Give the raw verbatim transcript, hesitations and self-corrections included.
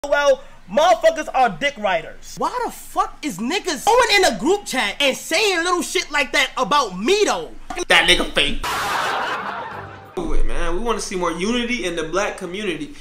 well, motherfuckers are dick riders. Why the fuck is niggas going in a group chat and saying little shit like that about me though? That nigga fake. Man, we want to see more unity in the black community.